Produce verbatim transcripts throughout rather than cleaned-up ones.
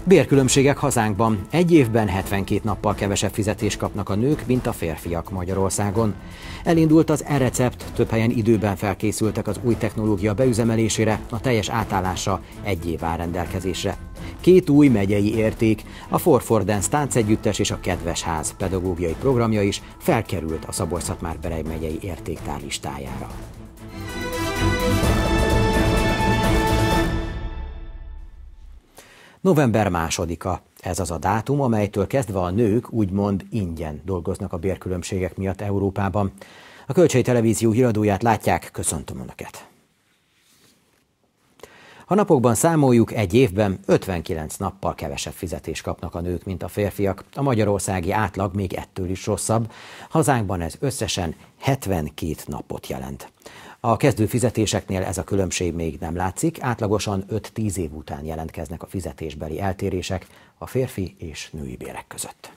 Bérkülönbségek hazánkban. Egy évben hetvenkét nappal kevesebb fizetést kapnak a nők, mint a férfiak Magyarországon. Elindult az e-recept, több helyen időben felkészültek az új technológia beüzemelésére, a teljes átállása egy év áll rendelkezésre. Két új megyei érték, a For For Dance táncegyüttes és a Kedves Ház pedagógiai programja is felkerült a Szabolcs-Szatmár-Bereg megyei értéktár listájára. november másodika. Ez az a dátum, amelytől kezdve a nők úgymond ingyen dolgoznak a bérkülönbségek miatt Európában. A Kölcsei Televízió híradóját látják, köszöntöm Önöket! Ha napokban számoljuk, egy évben ötvenkilenc nappal kevesebb fizetést kapnak a nők, mint a férfiak. A magyarországi átlag még ettől is rosszabb. Hazánkban ez összesen hetvenkét napot jelent. A kezdő fizetéseknél ez a különbség még nem látszik, átlagosan öt-tíz év után jelentkeznek a fizetésbeli eltérések a férfi és női bérek között.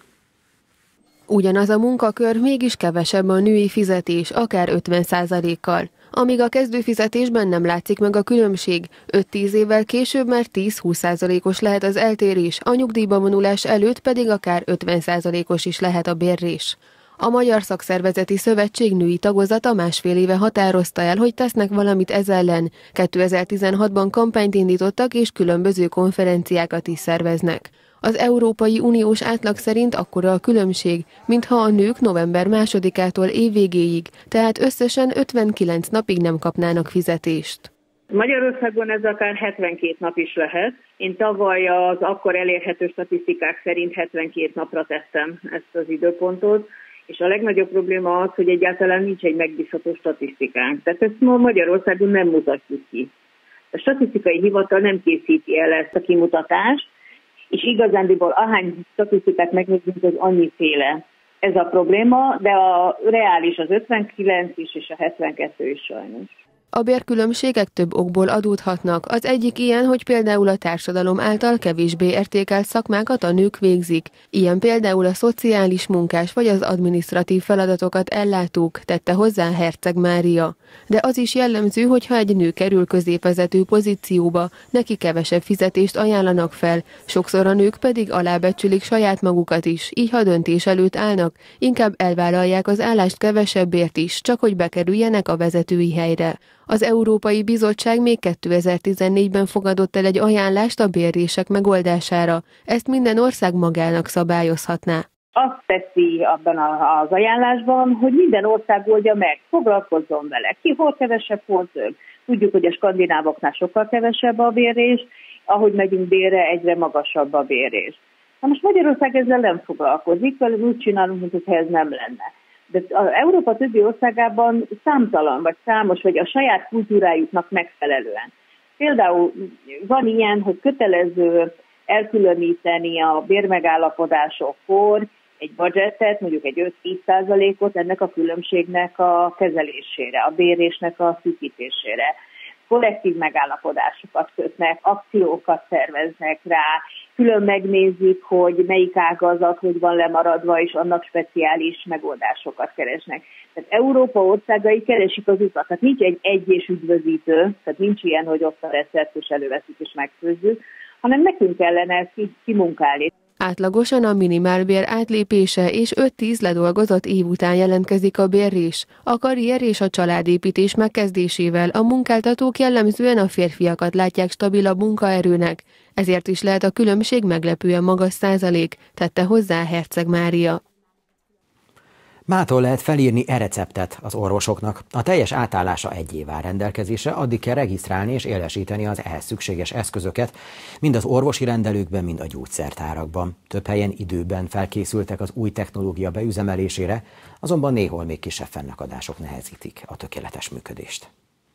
Ugyanaz a munkakör, mégis kevesebb a női fizetés, akár ötven százalékkal. Amíg a kezdőfizetésben nem látszik meg a különbség, öt-tíz évvel később már tíz-húsz százalékos lehet az eltérés, a nyugdíjba vonulás előtt pedig akár ötven százalékos is lehet a bérrés. A Magyar Szakszervezeti Szövetség női tagozata másfél éve határozta el, hogy tesznek valamit ez ellen. kétezer-tizenhatban kampányt indítottak és különböző konferenciákat is szerveznek. Az Európai Uniós átlag szerint akkora a különbség, mintha a nők november másodikától évvégéig, tehát összesen ötvenkilenc napig nem kapnának fizetést. Magyarországon ez akár hetvenkét nap is lehet. Én tavaly az akkor elérhető statisztikák szerint hetvenkét napra tettem ezt az időpontot, és a legnagyobb probléma az, hogy egyáltalán nincs egy megbízható statisztikánk. Tehát ezt ma Magyarországon nem mutatjuk ki. A statisztikai hivatal nem készíti el ezt a kimutatást, és igazándiból ahány statisztikát megnézzünk, az annyiféle. Ez a probléma, de a reális az ötvenkilenc is, és a hetvenkettő is sajnos. A bérkülönbségek több okból adódhatnak. Az egyik ilyen, hogy például a társadalom által kevésbé értékelt szakmákat a nők végzik. Ilyen például a szociális munkás vagy az adminisztratív feladatokat ellátók, tette hozzá Herceg Mária. De az is jellemző, hogy ha egy nő kerül középvezető pozícióba, neki kevesebb fizetést ajánlanak fel, sokszor a nők pedig alábecsülik saját magukat is, így ha döntés előtt állnak, inkább elvállalják az állást kevesebbért is, csak hogy bekerüljenek a vezetői helyre. Az Európai Bizottság még kétezer-tizennégyben fogadott el egy ajánlást a bérrések megoldására. Ezt minden ország magának szabályozhatná. Azt teszi abban az ajánlásban, hogy minden ország oldja meg, foglalkozzon vele. Ki hol kevesebb, hol több. Tudjuk, hogy a skandinávoknál sokkal kevesebb a bérrés, ahogy megyünk bérre, egyre magasabb a bérrés. Na most Magyarország ezzel nem foglalkozik, mert úgy csinálunk, mintha ez nem lenne. De az Európa többi országában számtalan, vagy számos, vagy a saját kultúrájuknak megfelelően. Például van ilyen, hogy kötelező elkülöníteni a bérmegállapodásokkor egy budgetet, mondjuk egy öt-tíz százalékot ennek a különbségnek a kezelésére, a bérésnek a szűkítésére. Kollektív megállapodásokat kötnek, akciókat szerveznek rá, külön megnézik, hogy melyik ágazat hogy van lemaradva, és annak speciális megoldásokat keresnek. Tehát Európa országai keresik az utat. Tehát nincs egy egy és üdvözítő, tehát nincs ilyen, hogy ott a recept, és előveszünk és megfőzzük, hanem nekünk kellene ezt kimunkálni. Átlagosan a minimálbér átlépése és öt-tíz ledolgozott év után jelentkezik a bérrés. A karrier és a családépítés megkezdésével a munkáltatók jellemzően a férfiakat látják stabilabb munkaerőnek, ezért is lehet a különbség meglepően magas százalék, tette hozzá Herceg Mária. Mától lehet felírni e-receptet az orvosoknak. A teljes átállása egy év áll rendelkezésre, addig kell regisztrálni és élesíteni az ehhez szükséges eszközöket, mind az orvosi rendelőkben, mind a gyógyszertárakban. Több helyen időben felkészültek az új technológia beüzemelésére, azonban néhol még kisebb fennakadások nehezítik a tökéletes működést.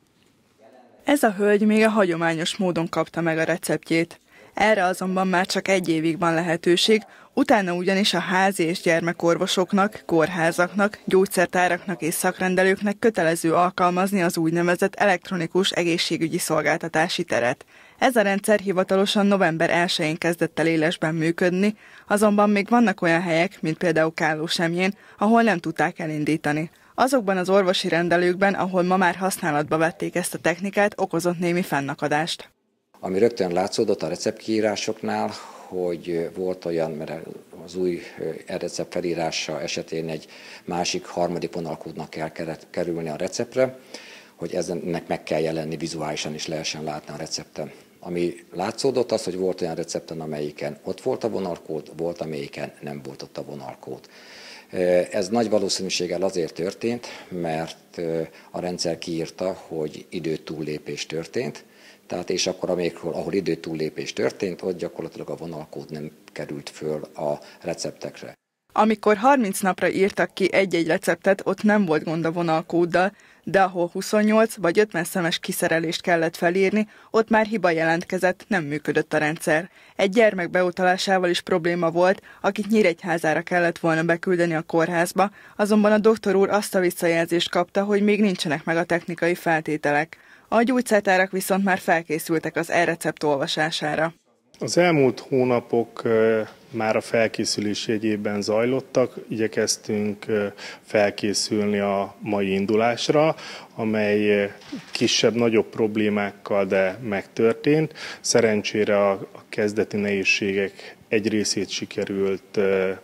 Ez a hölgy még a hagyományos módon kapta meg a receptjét. Erre azonban már csak egy évig van lehetőség, utána ugyanis a házi és gyermekorvosoknak, kórházaknak, gyógyszertáraknak és szakrendelőknek kötelező alkalmazni az úgynevezett elektronikus egészségügyi szolgáltatási teret. Ez a rendszer hivatalosan november elsején kezdett el élesben működni, azonban még vannak olyan helyek, mint például Kállósemjén, ahol nem tudták elindítani. Azokban az orvosi rendelőkben, ahol ma már használatba vették ezt a technikát, okozott némi fennakadást. Ami rögtön látszódott a receptkiírásoknál, hogy volt olyan, mert az új e-recept felírása esetén egy másik, harmadik vonalkódnak kell kerülni a receptre, hogy ennek meg kell jelenni vizuálisan is lehessen látni a recepten. Ami látszódott az, hogy volt olyan recepten, amelyiken ott volt a vonalkód, volt, amelyiken nem volt ott a vonalkód. Ez nagy valószínűséggel azért történt, mert a rendszer kiírta, hogy időtúllépés történt, tehát és akkor amikor, ahol időtúllépés történt, ott gyakorlatilag a vonalkód nem került föl a receptekre. Amikor harminc napra írtak ki egy-egy receptet, ott nem volt gond a vonalkóddal, de ahol huszonnyolc vagy ötven szemes kiszerelést kellett felírni, ott már hiba jelentkezett, nem működött a rendszer. Egy gyermek beutalásával is probléma volt, akit Nyíregyházára kellett volna beküldeni a kórházba, azonban a doktor úr azt a visszajelzést kapta, hogy még nincsenek meg a technikai feltételek. A gyógyszertárak viszont már felkészültek az e-recept olvasására. Az elmúlt hónapok már a felkészülés jegyében zajlottak, igyekeztünk felkészülni a mai indulásra, amely kisebb-nagyobb problémákkal, de megtörtént. Szerencsére a kezdeti nehézségek egy részét sikerült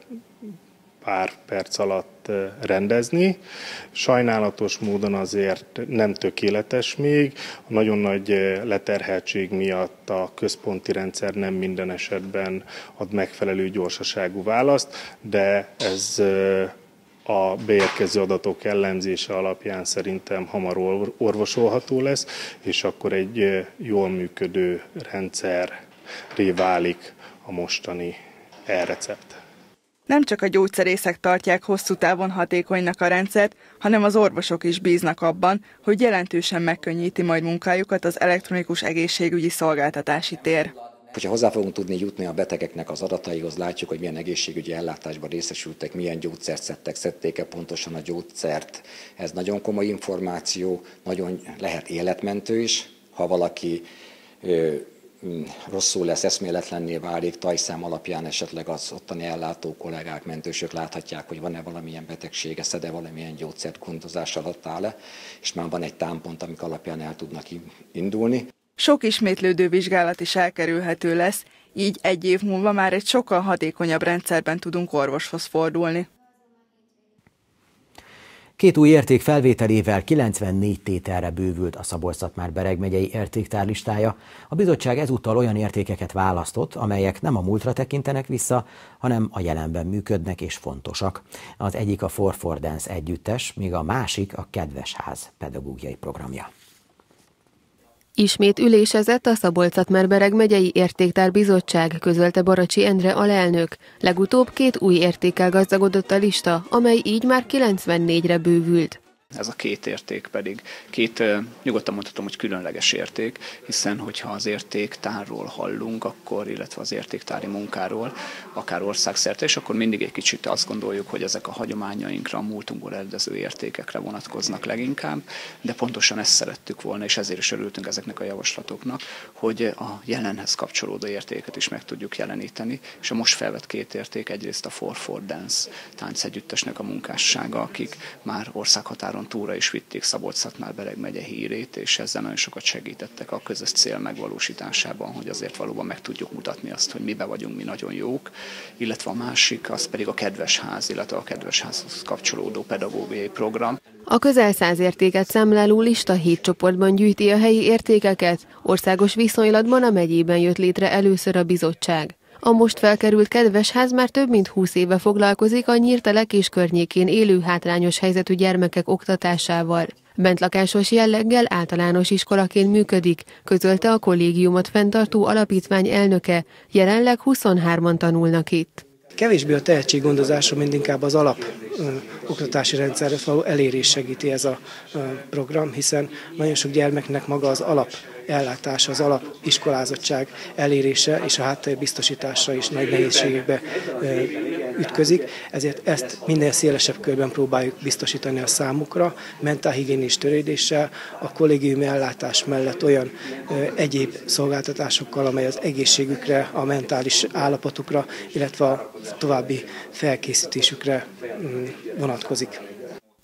pár perc alatt rendezni. Sajnálatos módon azért nem tökéletes még. A nagyon nagy leterheltség miatt a központi rendszer nem minden esetben ad megfelelő gyorsaságú választ, de ez a beérkező adatok elemzése alapján szerintem hamar orvosolható lesz, és akkor egy jól működő rendszerré válik a mostani e-recept. Nem csak a gyógyszerészek tartják hosszú távon hatékonynak a rendszert, hanem az orvosok is bíznak abban, hogy jelentősen megkönnyíti majd munkájukat az elektronikus egészségügyi szolgáltatási tér. Hogyha hozzá fogunk tudni jutni a betegeknek az adataihoz, látjuk, hogy milyen egészségügyi ellátásban részesültek, milyen gyógyszert szedtek, szedték-e pontosan a gyógyszert. Ez nagyon komoly információ, nagyon lehet életmentő is, ha valaki ö, rosszul lesz, eszméletlenné válik, tajszám alapján esetleg az ottani ellátó kollégák, mentősök láthatják, hogy van-e valamilyen betegsége, szed-e valamilyen gyógyszert, gondozás alatt áll-e, és már van egy támpont, amik alapján el tudnak indulni. Sok ismétlődő vizsgálat is elkerülhető lesz, így egy év múlva már egy sokkal hatékonyabb rendszerben tudunk orvoshoz fordulni. Két új érték felvételével kilencvennégy tételre bővült a Szabolcs-Szatmár-Bereg megyei értéktár listája. A bizottság ezúttal olyan értékeket választott, amelyek nem a múltra tekintenek vissza, hanem a jelenben működnek és fontosak. Az egyik a For For Dance együttes, míg a másik a Kedves Ház pedagógiai programja. Ismét ülésezett a Szabolcs-Szatmár-Bereg megyei értéktár bizottság, közölte Baracsi Endre alelnök. Legutóbb két új értékkel gazdagodott a lista, amely így már kilencvennégyre bővült. Ez a két érték pedig két, nyugodtan mondhatom, hogy különleges érték, hiszen hogyha az értéktárról hallunk, akkor, illetve az értéktári munkáról, akár országszerte, és akkor mindig egy kicsit azt gondoljuk, hogy ezek a hagyományainkra, a múltunkból eredező értékekre vonatkoznak leginkább, de pontosan ezt szerettük volna, és ezért is örültünk ezeknek a javaslatoknak, hogy a jelenhez kapcsolódó értéket is meg tudjuk jeleníteni, és a most felvett két érték egyrészt a For For Dance táncegyüttesnek a munkássága, akik már országhatáron túra is vitték Szabolcs-Szatmár-Bereg megye hírét, és ezzel nagyon sokat segítettek a közös cél megvalósításában, hogy azért valóban meg tudjuk mutatni azt, hogy mibe vagyunk mi nagyon jók, illetve a másik, az pedig a Kedves Ház, illetve a Kedves Házhoz kapcsolódó pedagógiai program. A közel száz értéket számláló lista hét csoportban gyűjti a helyi értékeket, országos viszonylatban a megyében jött létre először a bizottság. A most felkerült Kedves Ház már több mint húsz éve foglalkozik a Nyírtelek és környékén élő hátrányos helyzetű gyermekek oktatásával. Bentlakásos jelleggel általános iskolaként működik, közölte a kollégiumot fenntartó alapítvány elnöke, jelenleg huszonhárman tanulnak itt. Kevésbé a tehetséggondozásra, mint inkább az alap ö, oktatási rendszerre való elérés segíti ez a ö, program, hiszen nagyon sok gyermeknek maga az alap ellátása, az alap iskolázottság elérése és a háttérbiztosításra is nagy nehézségekbe ö, ütközik, ezért ezt minden szélesebb körben próbáljuk biztosítani a számukra, mentálhigiénis törődéssel, a kollégiumi ellátás mellett olyan ö, egyéb szolgáltatásokkal, amely az egészségükre, a mentális állapotukra, illetve a további felkészítésükre vonatkozik.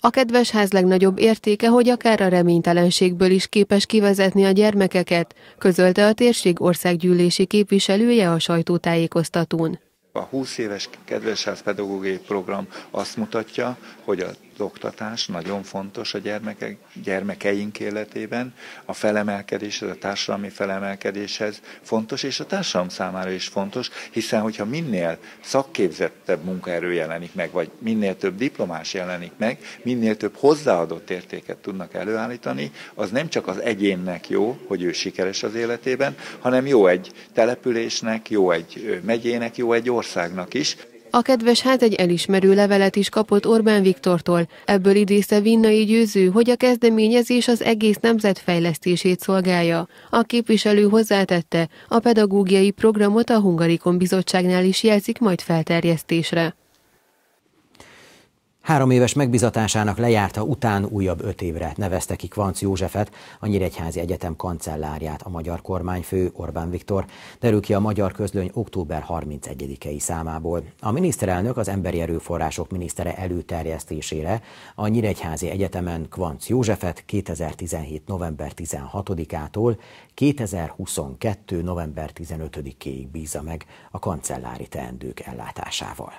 A kedves ház legnagyobb értéke, hogy akár a reménytelenségből is képes kivezetni a gyermekeket, közölte a térség országgyűlési képviselője a sajtótájékoztatón. A húsz éves kedvesház pedagógiai program azt mutatja, hogy az oktatás nagyon fontos a gyermekek, gyermekeink életében, a felemelkedés, a társadalmi felemelkedéshez fontos, és a társadalom számára is fontos, hiszen hogyha minél szakképzettebb munkaerő jelenik meg, vagy minél több diplomás jelenik meg, minél több hozzáadott értéket tudnak előállítani, az nem csak az egyénnek jó, hogy ő sikeres az életében, hanem jó egy településnek, jó egy megyének, jó egy országnak is. A kedves ház egy elismerő levelet is kapott Orbán Viktortól. Ebből idézte Vinnai Győző, hogy a kezdeményezés az egész nemzet fejlesztését szolgálja. A képviselő hozzátette, a pedagógiai programot a Hungarikon bizottságnál is jelzik majd felterjesztésre. Három éves megbizatásának lejárta után újabb öt évre nevezte ki Kvancz Józsefet, a Nyíregyházi Egyetem kancellárját a magyar kormányfő Orbán Viktor, derül ki a Magyar Közlöny október harmincegyedikei számából. A miniszterelnök az emberi erőforrások minisztere előterjesztésére a Nyíregyházi Egyetemen Kvancz Józsefet kétezer-tizenhét november tizenhatodikától kétezer-huszonkettő november tizenötödikéig bízza meg a kancellári teendők ellátásával.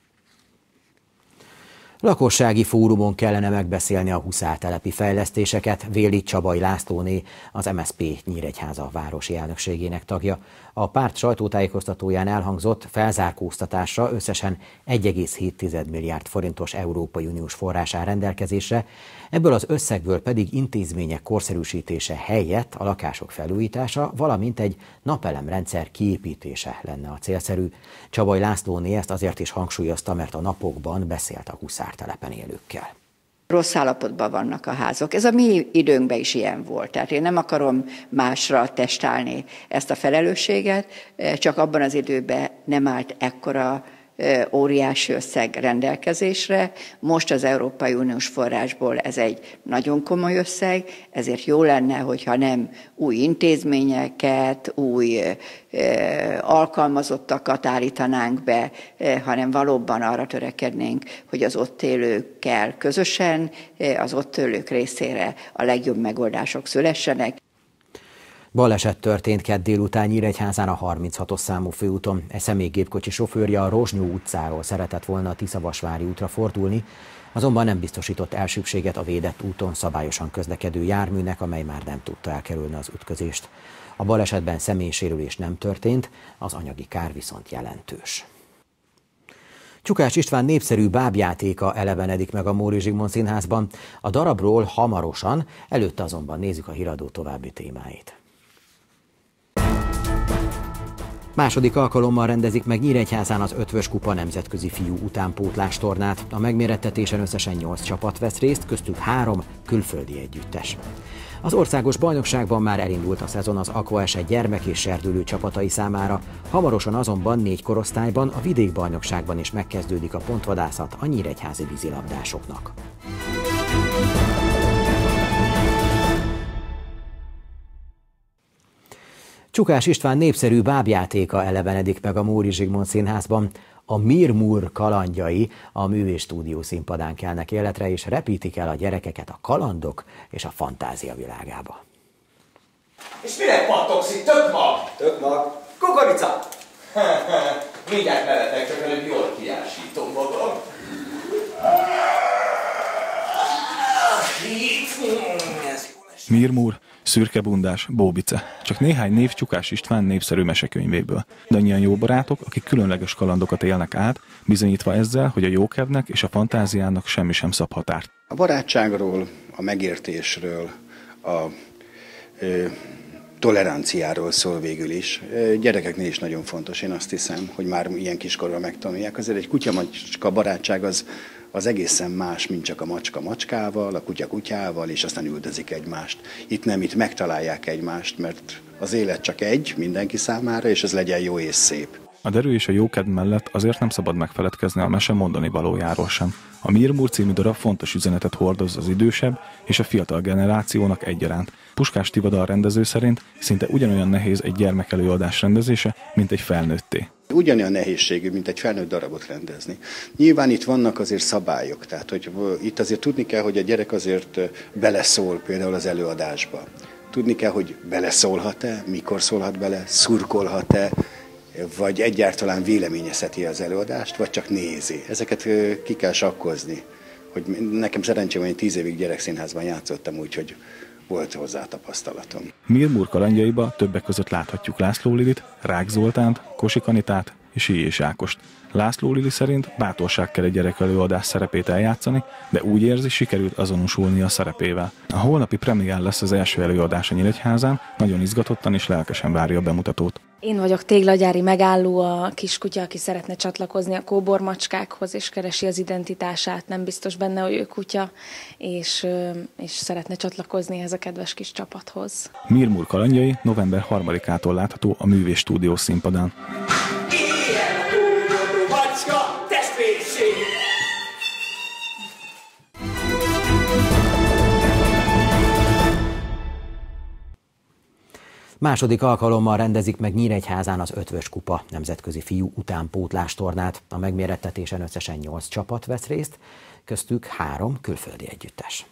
Lakossági fórumon kellene megbeszélni a huszártelepi fejlesztéseket, véli Csabai Lászlóné, az em es zé pé Nyíregyháza városi elnökségének tagja. A párt sajtótájékoztatóján elhangzott, felzárkóztatásra összesen egy egész hét milliárd forintos Európai Uniós forrás áll rendelkezésre, ebből az összegből pedig intézmények korszerűsítése helyett a lakások felújítása, valamint egy napelemrendszer kiépítése lenne a célszerű. Csabai Lászlóné ezt azért is hangsúlyozta, mert a napokban beszélt a huszártelepen élőkkel. Rossz állapotban vannak a házok. Ez a mi időnkben is ilyen volt. Tehát én nem akarom másra testálni ezt a felelősséget, csak abban az időben nem állt ekkora óriási összeg rendelkezésre. Most az Európai Uniós forrásból ez egy nagyon komoly összeg, ezért jó lenne, hogyha nem új intézményeket, új alkalmazottakat állítanánk be, hanem valóban arra törekednénk, hogy az ott élőkkel közösen, az ott élők részére a legjobb megoldások szülessenek. Baleset történt kedd délután Nyíregyházán a harminchatos számú főúton. Egy személygépkocsi sofőrje a Rozsnyó utcáról szeretett volna a Tiszavasvári útra fordulni, azonban nem biztosított elsőbséget a védett úton szabályosan közlekedő járműnek, amely már nem tudta elkerülni az ütközést. A balesetben személysérülés nem történt, az anyagi kár viszont jelentős. Csukás István népszerű bábjátéka elevenedik meg a Móricz Zsigmond Színházban. A darabról hamarosan, előtte azonban nézzük a híradó további témáit. Második alkalommal rendezik meg Nyíregyházán az Ötvös Kupa nemzetközi fiú utánpótlás tornát. A megmérettetésen összesen nyolc csapat vesz részt, köztük három külföldi együttes. Az országos bajnokságban már elindult a szezon az Aquaeset gyermek és serdülő csapatai számára, hamarosan azonban négy korosztályban, a vidékbajnokságban is megkezdődik a pontvadászat a nyíregyházi vízilabdásoknak. Csukás István népszerű bábjátéka elevenedik meg a Móricz Zsigmond Színházban. A Mir-Mur kalandjai a művészstúdió színpadán kelnek életre, és repítik el a gyerekeket a kalandok és a fantázia világába. És mire pattogsz itt? Tök mag! Tök mag! Kukorica! Mindjárt veletek, csak előbb jól kiásítom magam. Mir-Mur, Szürke-bundás, Bóbice. Csak néhány név Csukás István népszerű mesekönyvéből. De annyian jó barátok, akik különleges kalandokat élnek át, bizonyítva ezzel, hogy a jókedvnek és a fantáziának semmi sem szab határt. A barátságról, a megértésről, a ö, toleranciáról szól végül is. Gyerekeknél is nagyon fontos, én azt hiszem, hogy már ilyen kiskorban megtanulják. Azért egy kutya-macska barátság az, az egészen más, mint csak a macska macskával, a kutya kutyával, és aztán üldözik egymást. Itt nem, itt megtalálják egymást, mert az élet csak egy mindenki számára, és ez legyen jó és szép. A derű és a jókedv mellett azért nem szabad megfeledkezni a mese mondani valójáról sem. A Mir Mur című darab fontos üzenetet hordoz az idősebb és a fiatal generációnak egyaránt. Puskás Tivadar rendező szerint szinte ugyanolyan nehéz egy gyermekelőadás rendezése, mint egy felnőtté. Ugyanolyan nehézségű, mint egy felnőtt darabot rendezni. Nyilván itt vannak azért szabályok, tehát hogy itt azért tudni kell, hogy a gyerek azért beleszól például az előadásba. Tudni kell, hogy beleszólhat-e, mikor szólhat bele, szurkolhat-e, vagy egyáltalán véleményezheti az előadást, vagy csak nézi. Ezeket ki kell sakkozni. Hogy nekem szerencsém, hogy tíz évig gyerekszínházban játszottam, úgyhogy volt hozzá tapasztalatom. Mir Mur kalandjaiba többek között láthatjuk László Lilit, Rák Zoltánt, Kosik Anitát és Ilyés Ákost. László Lili szerint bátorság kell egy gyerekelőadás szerepét eljátszani, de úgy érzi, sikerült azonosulni a szerepével. A holnapi premién lesz az első előadás a Nyíregyházán, nagyon izgatottan és lelkesen várja a bemutatót. Én vagyok téglagyári megálló, a kiskutya, aki szeretne csatlakozni a kóbormacskákhoz, és keresi az identitását, nem biztos benne, hogy ő kutya, és, és szeretne csatlakozni ehhez a kedves kis csapathoz. Mir Mur kalandjai november harmadikától látható a Művés Stúdió színpadán. Második alkalommal rendezik meg Nyíregyházán az Ötvös Kupa nemzetközi fiú utánpótlás tornát. A megmérettetésen összesen nyolc csapat vesz részt, köztük három külföldi együttes.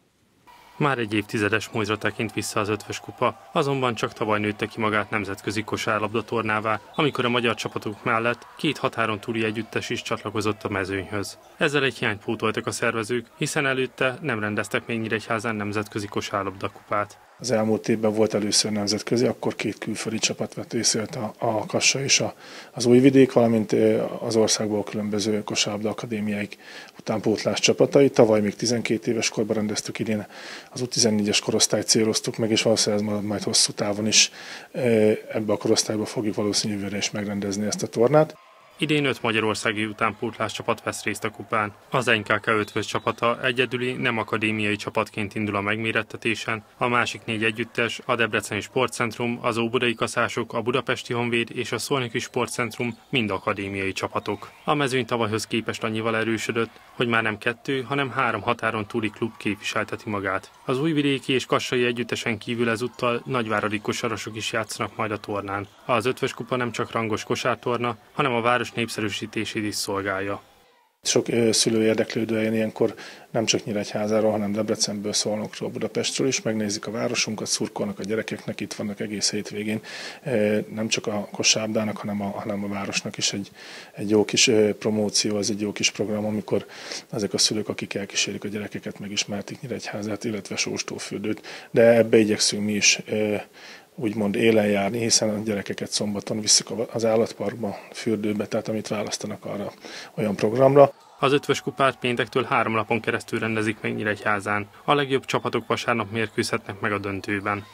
Már egy évtizedes múltra tekint vissza az Ötvös Kupa, azonban csak tavaly nőtte ki magát nemzetközi kosárlabda tornává, amikor a magyar csapatok mellett két határon túli együttes is csatlakozott a mezőnyhöz. Ezzel egy hiányt pótoltak a szervezők, hiszen előtte nem rendeztek még Nyíregyházán nemzetközi kosárlabda kupát. Az elmúlt évben volt először nemzetközi, akkor két külföldi csapat vett részt, a, a Kassa és a, az Újvidék, valamint az országból különböző kosárlabda akadémiáik utánpótlás csapatai. Tavaly még tizenkét éves korban rendeztük, idén az U tizennégyes korosztályt céloztuk meg, és valószínűleg majd, majd hosszú távon is ebbe a korosztályba fogjuk valószínűleg jövőre is megrendezni ezt a tornát. Idén öt magyarországi utánpótlás csapat vesz részt a kupán. Az en ká ká Ötvös csapata egyedüli, nem akadémiai csapatként indul a megmérettetésen, a másik négy együttes, a Debreceni Sportcentrum, az Óbudai Kaszások, a Budapesti Honvéd és a Szolnoki Sportcentrum mind akadémiai csapatok. A mezőny tavalyhoz képest annyival erősödött, hogy már nem kettő, hanem három határon túli klub képviselteti magát. Az újvidéki és kassai együttesen kívül ezúttal nagyváradi kosarasok is játszanak majd a tornán. Az Ötvös Kupa nem csak rangos kosártorna, hanem a város népszerűsítését is szolgálja. Sok szülő érdeklődően ilyenkor nem csak Nyíregyházáról, hanem Debrecenből, Szolnokról, Budapestről is megnézik a városunkat, szurkolnak a gyerekeknek, itt vannak egész hétvégén. Nem csak a kosárlabdának, hanem a, hanem a városnak is egy, egy jó kis promóció, ez egy jó kis program, amikor ezek a szülők, akik elkísérik a gyerekeket, megismertik Nyíregyházát, illetve Sóstófürdőt. De ebbe igyekszünk mi is úgymond élen járni, hiszen a gyerekeket szombaton visszük az állatparkba, fürdőbe, tehát amit választanak arra olyan programra. Az Ötvös Kupát péntektől három napon keresztül rendezik meg Nyíregyházán. A legjobb csapatok vasárnap mérkőzhetnek meg a döntőben.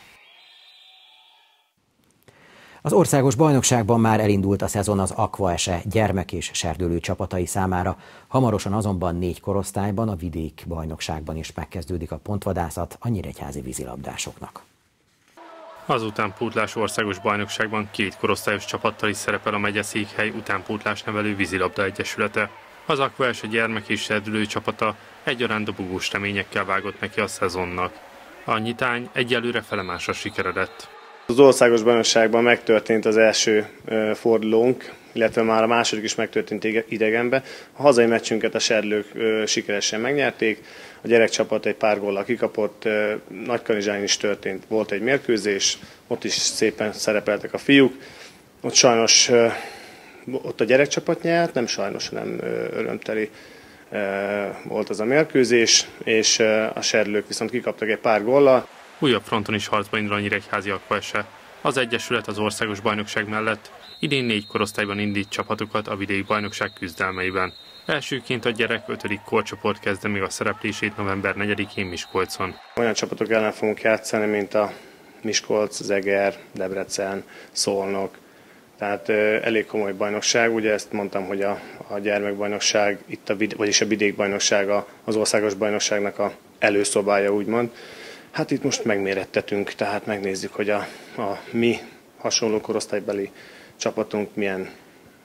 Az országos bajnokságban már elindult a szezon az Aquaese gyermek és serdülő csapatai számára. Hamarosan azonban négy korosztályban, a vidék bajnokságban is megkezdődik a pontvadászat a nyíregyházi vízilabdásoknak. Az utánpótlás országos bajnokságban két korosztályos csapattal is szerepel a megyeszékhely utánpótlás nevelő vízilabda egyesülete. Az Aquaese gyermek és serdülő csapata egyaránt dobogós reményekkel vágott neki a szezonnak. A nyitány egyelőre felemásra sikeredett. Az országos bajnokságban megtörtént az első fordulónk, illetve már a második is megtörtént idegenbe. A hazai meccsünket a serdülők sikeresen megnyerték, a gyerekcsapat egy pár góllal kikapott, Nagykanizsán is történt, volt egy mérkőzés, ott is szépen szerepeltek a fiúk. Ott sajnos ott a gyerekcsapat nyert, nem sajnos, hanem örömteli volt az a mérkőzés, és a serdülők viszont kikaptak egy pár góllal. Újabb fronton is harcba indul a nyíregyházi Aquaese. Az egyesület az országos bajnokság mellett idén négy korosztályban indít csapatokat a vidéki bajnokság küzdelmeiben. Elsőként a gyerek ötödik korcsoport kezdte még a szereplését november negyedikén Miskolcon. Olyan csapatok ellen fogunk játszani, mint a Miskolc, Zeger, Debrecen, Szolnok. Tehát elég komoly bajnokság, ugye ezt mondtam, hogy a, a gyermekbajnokság, itt a, vagyis a vidékbajnokság az országos bajnokságnak a előszobája, úgymond. Hát itt most megmérettetünk, tehát megnézzük, hogy a, a mi hasonló korosztálybeli csapatunk milyen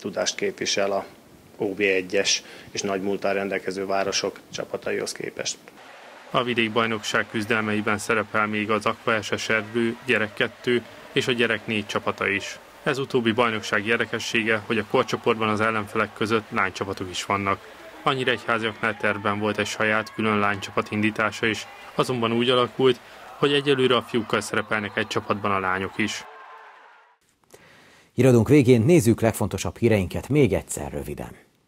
tudást képvisel a o bé egyes és nagy múlttal rendelkező városok csapataihoz képest. A vidékbajnokság küzdelmeiben szerepel még az Aqua es es Erdő, Gyerek kettő és a Gyerek négy csapata is. Ez utóbbi bajnokság érdekessége, hogy a korcsoportban az ellenfelek között lánycsapatok is vannak. A Nyíregyháziaknál tervben volt egy saját külön lánycsapat indítása is, azonban úgy alakult, hogy egyelőre a fiúkkal szerepelnek egy csapatban a lányok is. Híradónk végén nézzük legfontosabb híreinket még egyszer röviden.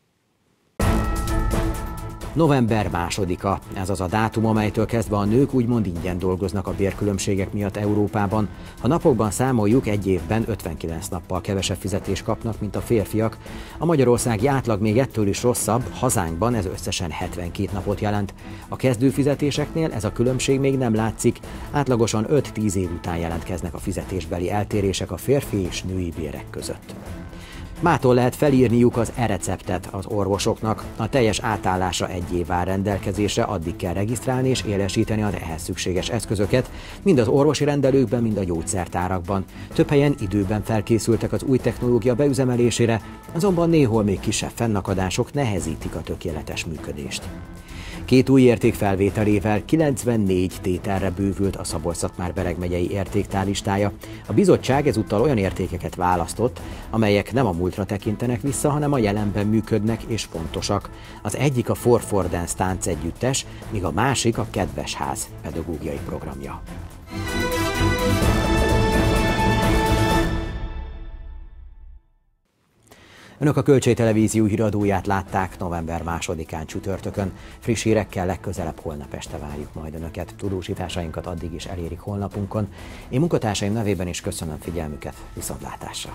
november másodika, ez az a dátum, amelytől kezdve a nők úgymond ingyen dolgoznak a bérkülönbségek miatt Európában. Ha napokban számoljuk, egy évben ötvenkilenc nappal kevesebb fizetést kapnak, mint a férfiak. A magyarországi átlag még ettől is rosszabb, hazánkban ez összesen hetvenkét napot jelent. A kezdőfizetéseknél ez a különbség még nem látszik, átlagosan öt-tíz év után jelentkeznek a fizetésbeli eltérések a férfi és női bérek között. Mától lehet felírniuk az e-receptet az orvosoknak. A teljes átállásra egy év áll rendelkezésre, addig kell regisztrálni és élesíteni az ehhez szükséges eszközöket, mind az orvosi rendelőkben, mind a gyógyszertárakban. Több helyen időben felkészültek az új technológia beüzemelésére, azonban néhol még kisebb fennakadások nehezítik a tökéletes működést. Két új érték felvételével kilencvennégy tételre bővült a Szabolcs-Szatmár-Bereg megyei értéktár listája. A bizottság ezúttal olyan értékeket választott, amelyek nem a múltra tekintenek vissza, hanem a jelenben működnek és fontosak. Az egyik a For For Dance táncegyüttes, míg a másik a Kedves Ház pedagógiai programja. Önök a Kölcsey Televízió híradóját látták november másodikán csütörtökön. Friss hírekkel legközelebb holnap este várjuk majd Önöket. Tudósításainkat addig is elérik honlapunkon. Én munkatársaim nevében is köszönöm figyelmüket, viszontlátásra!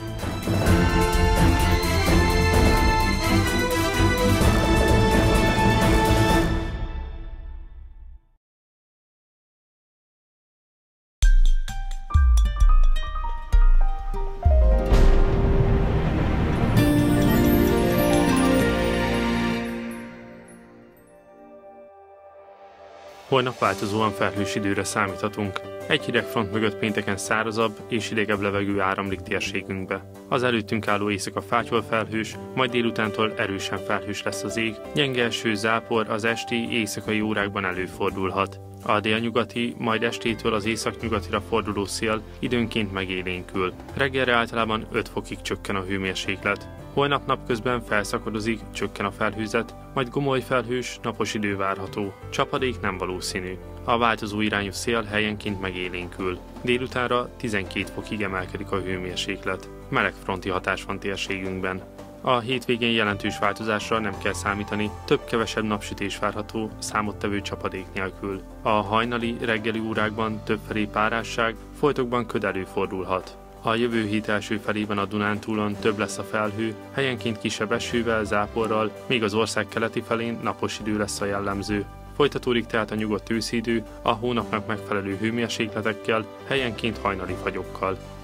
Holnap változóan felhős időre számíthatunk. Egy hideg front mögött pénteken szárazabb és hidegebb levegő áramlik térségünkbe. Az előttünk álló éjszaka fátyol felhős, majd délutántól erősen felhős lesz az ég, gyenge eső, zápor az esti, éjszakai órákban előfordulhat. A délnyugati, majd estétől az északnyugatira forduló szél időnként megélénkül. Reggelre általában öt fokig csökken a hőmérséklet. Holnap napközben felszakadozik, csökken a felhőzet, majd gomoly felhős, napos idő várható. Csapadék nem valószínű. A változó irányú szél helyenként megélénkül. Délutánra tizenkét fokig emelkedik a hőmérséklet. Meleg fronti hatás van térségünkben. A hétvégén jelentős változásra nem kell számítani, több-kevesebb napsütés várható, számottevő csapadék nélkül. A hajnali, reggeli órákban többfelé párásság, folytokban köd előfordulhat. A jövő hét első felében a Dunántúlon több lesz a felhő, helyenként kisebb esővel, záporral, míg az ország keleti felén napos idő lesz a jellemző. Folytatódik tehát a nyugodt őszi idő, a hónapnak megfelelő hőmérsékletekkel, helyenként hajnali fagyokkal.